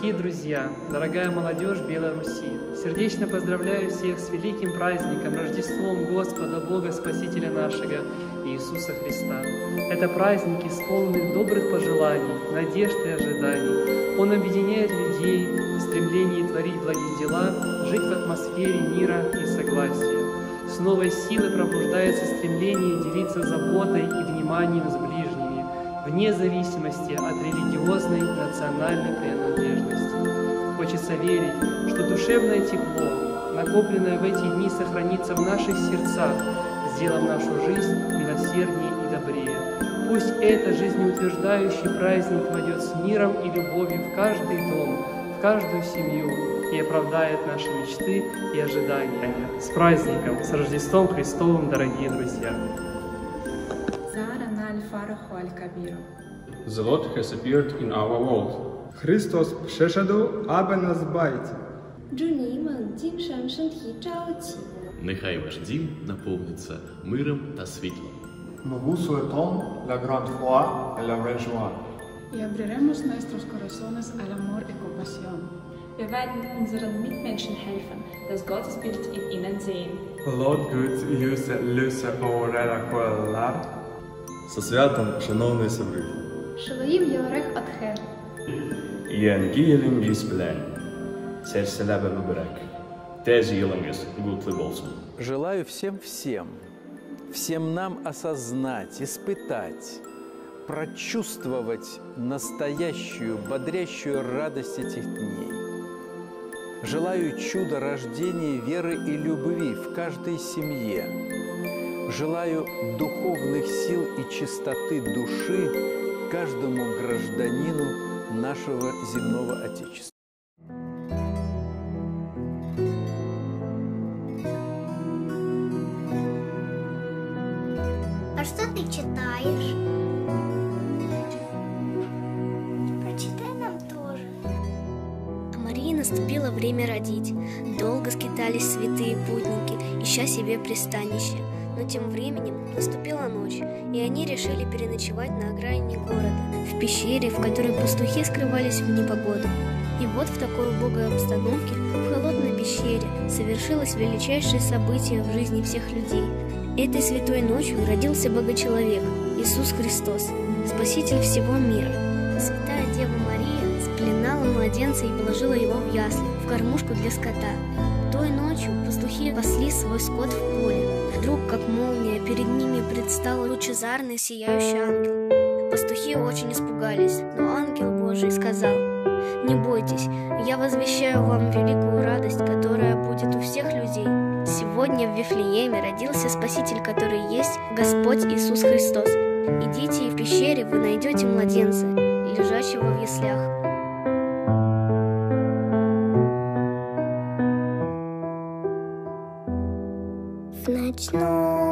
Дорогие друзья, дорогая молодежь Беларуси, сердечно поздравляю всех с великим праздником, Рождеством Господа, Бога Спасителя нашего, Иисуса Христа. Это праздник, исполненный добрых пожеланий, надежд и ожиданий. Он объединяет людей в стремлении творить благие дела, жить в атмосфере мира и согласия. С новой силой пробуждается стремление делиться заботой и вниманием с ближними, вне зависимости от религиозной, национальной принадлежности. Хочется верить, что душевное тепло, накопленное в эти дни, сохранится в наших сердцах, сделав нашу жизнь милосерднее и добрее. Пусть этот жизнеутверждающий праздник войдет с миром и любовью в каждый дом, в каждую семью и оправдает наши мечты и ожидания. С праздником, с Рождеством Христовым, дорогие друзья! The Lord has appeared in our world. Христос przyszedł, aby nas zbawić. Нехай ваш дім наповниться миром та світлом. Nous vous souhaitons la grande foi et la vraie joie. Y abriremos nuestros corazones al amor y compasión. Wir werden unseren Mitmenschen helfen, das Gottesbild in ihnen sehen. Låt Guds ljus lysa på våra själar. Со святом, шановні собри. Шалоїм Єврех Атхе. Евангелием исполняй. Серселебе выбирай. Тези елангес гутлы болсын. Желаю всем нам осознать, испытать, прочувствовать настоящую, бодрящую радость этих дней. Желаю чуда рождения веры и любви в каждой семье. Желаю духовных сил и чистоты души каждому гражданину нашего земного Отечества. А что ты читаешь? Прочитай нам тоже. А Марии наступило время родить. Долго скитались святые путники, ища себе пристанище. Но тем временем наступила ночь, и они решили переночевать на окраине города, в пещере, в которой пастухи скрывались в непогоду. И вот в такой убогой обстановке, в холодной пещере, совершилось величайшее событие в жизни всех людей. Этой святой ночью родился Богочеловек, Иисус Христос, Спаситель всего мира. Святая Дева Мария спеленала младенца и положила его в ясли, в кормушку для скота. Той ночью пастухи пасли свой скот в поле. Вдруг, как молния, перед ними предстал лучезарный сияющий ангел. Пастухи очень испугались, но ангел Божий сказал: «Не бойтесь, я возвещаю вам великую радость, которая будет у всех людей. Сегодня в Вифлееме родился Спаситель, который есть Господь Иисус Христос. Идите, и в пещере вы найдете младенца, лежащего в яслях». В ночную